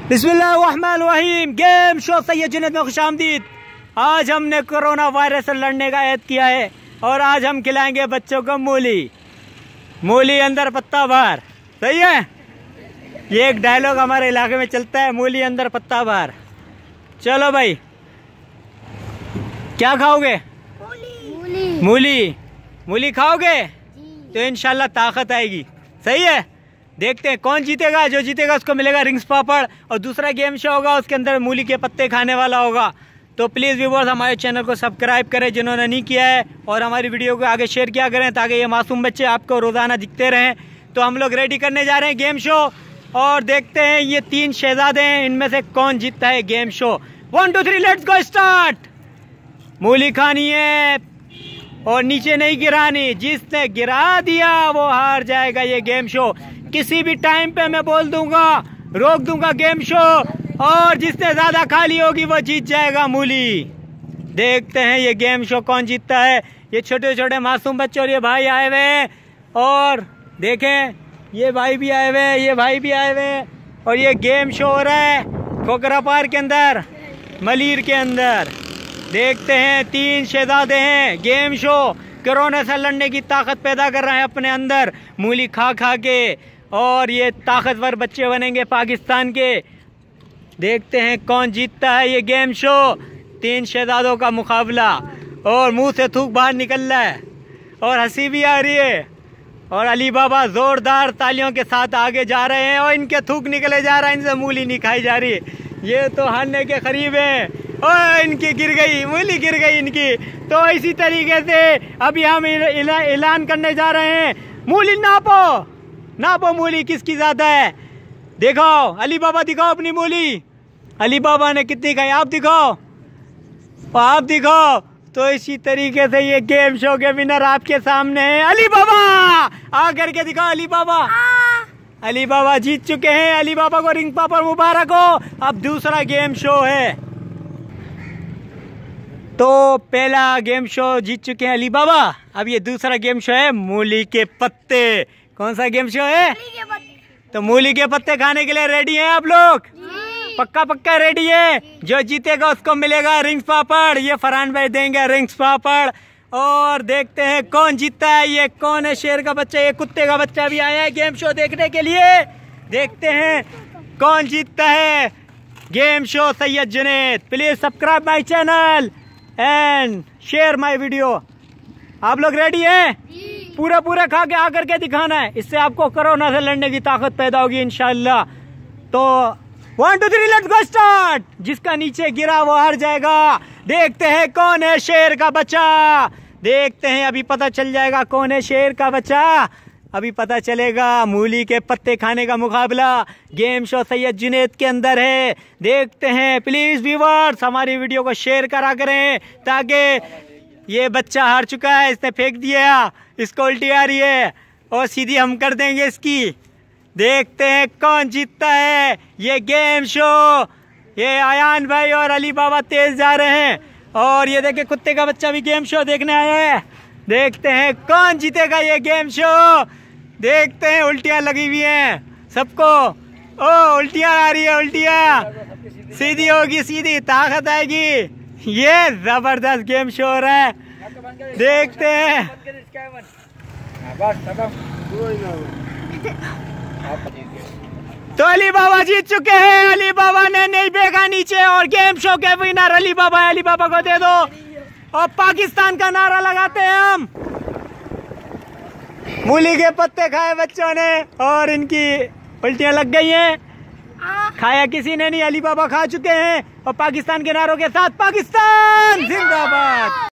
बिस्मिल्लाहिर्रहमानिर्रहीम। Game show Syed Junaid में खुशामदीद। आज हमने कोरोना वायरस से लड़ने का ऐद किया है और आज हम खिलाएंगे बच्चों को मूली। मूली अंदर पत्ता बाहर, सही है। ये एक डायलॉग हमारे इलाके में चलता है, मूली अंदर पत्ता बाहर। चलो भाई, क्या खाओगे? मूली। मूली मूली खाओगे तो इंशाल्लाह ताकत आएगी, सही है। देखते हैं कौन जीतेगा। जो जीतेगा उसको मिलेगा रिंग्स पापड़ और दूसरा गेम शो होगा, उसके अंदर मूली के पत्ते खाने वाला होगा। तो प्लीज़ व्यूअर्स हमारे चैनल को सब्सक्राइब करें जिन्होंने नहीं किया है, और हमारी वीडियो को आगे शेयर किया करें ताकि ये मासूम बच्चे आपको रोज़ाना दिखते रहें। तो हम लोग रेडी करने जा रहे हैं गेम शो और देखते हैं ये 3 शहजादे हैं, इनमें से कौन जीतता है game show. 1 2 3 let's go start. मूली खानी है और नीचे नहीं गिरानी, जिसने गिरा दिया वो हार जाएगा ये गेम शो। किसी भी टाइम पे मैं बोल दूंगा, रोक दूंगा गेम शो, और जिसने ज्यादा खाली होगी वो जीत जाएगा मूली। देखते हैं ये गेम शो कौन जीतता है। ये छोटे छोटे मासूम बच्चे और ये भाई आए हुए, और देखें ये भाई भी आए हुए, ये भाई भी आए हुए, और ये गेम शो हो रहा है खोखरा पार्क के अंदर, मलीर के अंदर। देखते हैं 3 शहजादे हैं। गेम शो कोरोना से लड़ने की ताकत पैदा कर रहे हैं अपने अंदर मूली खा खा के, और ये ताकतवर बच्चे बनेंगे पाकिस्तान के। देखते हैं कौन जीतता है ये गेम शो। 3 शहजादों का मुकाबला, और मुंह से थूक बाहर निकल रहा है और हंसी भी आ रही है, और अली बाबा जोरदार तालियों के साथ आगे जा रहे हैं और इनके थूक निकले जा रहा है, इनसे मूली नहीं खाई जा रही। ये तो हारने के करीब है। और इनकी गिर गई, मूली गिर गई इनकी। तो इसी तरीके से अभी हम ऐलान करने जा रहे हैं। मूली नापो मूली किसकी ज्यादा है। देखो अली बाबा, दिखाओ अपनी मूली। अली बाबा ने कितनी खाई, आप दिखाओ, आप दिखाओ। तो इसी तरीके से ये गेम शो के विनर आपके सामने हैं। अली बाबा आ करके दिखाओ। अली बाबा, अली बाबा जीत चुके हैं। अली बाबा को रिंग पापड़ मुबारक हो। अब दूसरा गेम शो है। तो पहला गेम शो जीत चुके हैं अली बाबा, अब ये दूसरा गेम शो है मूली के पत्ते। कौन सा गेम शो है? तो मूली के पत्ते खाने के लिए रेडी हैं आप लोग? पक्का रेडी है। जो जीतेगा उसको मिलेगा रिंग्स पापड़। ये फरहान भाई देंगे रिंग्स पापड़। और देखते हैं कौन जीतता है। ये कौन है? शेर का बच्चा, ये कुत्ते का बच्चा भी आया है गेम शो देखने के लिए। देखते हैं कौन जीतता है game show Syed Junaid. Please subscribe my channel and share my video. आप लोग रेडी हैं? पूरा खा के आकर के दिखाना है, इससे आपको कोरोना से लड़ने की ताकत पैदा होगी इंशाल्लाह। तो 1 2 3 लेट्स गो स्टार्ट। जिसका नीचे गिरा वो हार जाएगा। देखते हैं कौन है शेर का बच्चा। देखते हैं, अभी पता चल जाएगा कौन है शेर का बच्चा। अभी पता चलेगा। मूली के पत्ते खाने का मुकाबला गेम शो सैयद जुनैद के अंदर है। देखते हैं। प्लीज व्यूअर्स हमारी वीडियो को शेयर करा करें ताकि ये बच्चा हार चुका है, इसने फेंक दिया, इसको उल्टी आ रही है और सीधी हम कर देंगे इसकी। देखते हैं कौन जीतता है ये गेम शो। ये आयान भाई और अली बाबा तेज जा रहे हैं, और ये देखे कुत्ते का बच्चा भी गेम शो देखने आया है। देखते हैं कौन जीतेगा ये गेम शो। देखते हैं, उल्टियां लगी हुई हैं सबको। ओ उल्टियां आ रही है, उल्टियां सीधी होगी, सीधी ताकत आएगी। ये जबरदस्त गेम शो हो रहा है। देखते हैं। तो अली बाबा जीत चुके हैं। अली बाबा ने नहीं फेंका नीचे, और गेम शो के विनर अली बाबा है। अली बाबा को दे दो और पाकिस्तान का नारा लगाते हैं हम। मूली के पत्ते खाए बच्चों ने और इनकी उल्टियां लग गई हैं। खाया किसी ने नहीं, अली बाबा खा चुके हैं। और पाकिस्तान के नारों के साथ पाकिस्तान जिंदाबाद।